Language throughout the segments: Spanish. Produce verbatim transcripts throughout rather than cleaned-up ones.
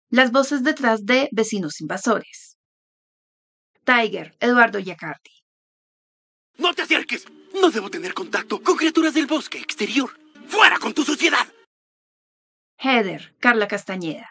Las voces detrás de Vecinos Invasores. Tiger, Eduardo Giacardi. ¡No te acerques! No debo tener contacto con criaturas del bosque exterior. ¡Fuera con tu suciedad! Heather, Carla Castañeda.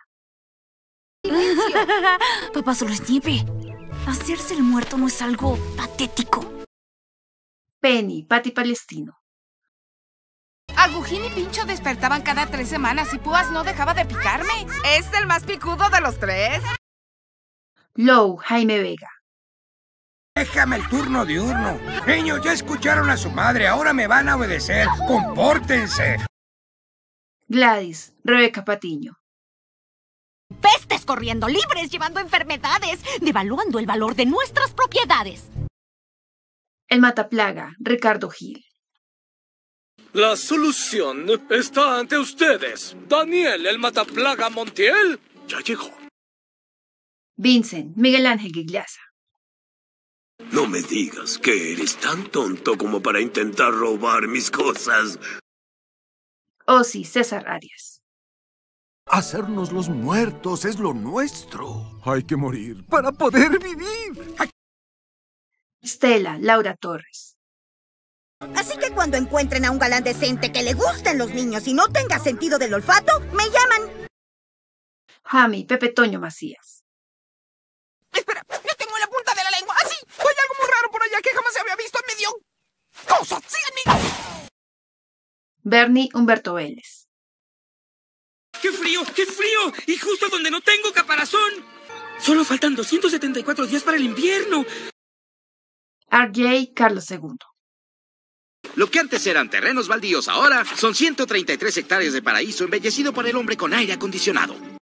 Papá solo es nieve. Hacerse el muerto no es algo patético. Penny, Patti Palestino. Agujín y Pincho despertaban cada tres semanas y Púas no dejaba de picarme. Es el más picudo de los tres. Lou, Jaime Vega. Déjame el turno diurno. Niños, ya escucharon a su madre, ahora me van a obedecer. ¡Compórtense! Gladys, Rebeca Patiño. Pestes corriendo libres, llevando enfermedades, devaluando el valor de nuestras propiedades. El Mataplaga, Ricardo Gil. La solución está ante ustedes. Daniel, el Mataplaga Montiel, ya llegó. Vincent, Miguel Ángel Gigliasa. No me digas que eres tan tonto como para intentar robar mis cosas. Ozzy, César Arias. Hacernos los muertos es lo nuestro. Hay que morir para poder vivir. Stella, Laura Torres. Así que cuando encuentren a un galán decente que le gusten los niños y no tenga sentido del olfato, me llaman. Jami, Pepe Toño Macías. Espera, yo tengo en la punta de la lengua. ¡Así! Hay algo muy raro por allá que jamás se había visto en medio. ¡Cosas! ¡Síganme! Bernie Humberto Vélez. ¡Qué frío! ¡Qué frío! ¡Y justo donde no tengo caparazón! Solo faltan doscientos setenta y cuatro días para el invierno. R J Carlos segundo. Lo que antes eran terrenos baldíos ahora son ciento treinta y tres hectáreas de paraíso embellecido por el hombre con aire acondicionado.